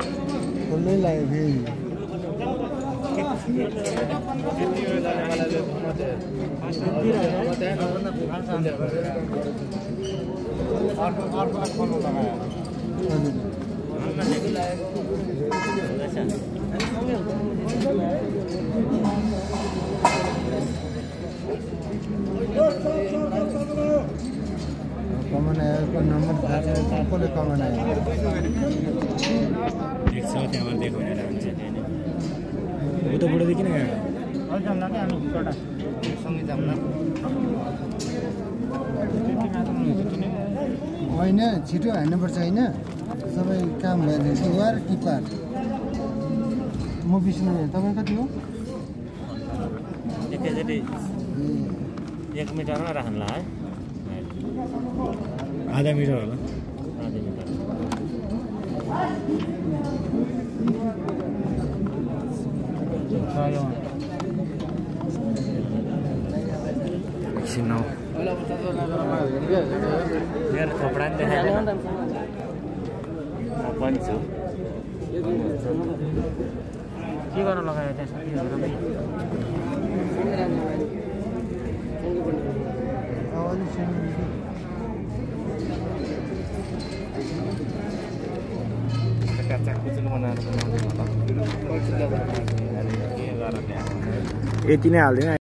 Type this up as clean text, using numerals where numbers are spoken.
खोल्नै लाग्यो फेरि कमान आएको नम्बर थाहा छैन कसले कमान आयो देख्छ त्यहाँबाट दिएको भनेर हुन्छ उता बुढो किन गएको होइन छिटो हान्नुपर्छ होइन सबै काम भइदिन्छ वार कि पार म विष्णु तपाईँ कति हो एकैचोटि 1 मिटरमा राख्नुला है आधा मिटर होला आधा मिटर मेरो थोपडा नि देखायो पनि छु के गर्न लगायो त्यहाँ साथीहरू यति नै हाल्दैन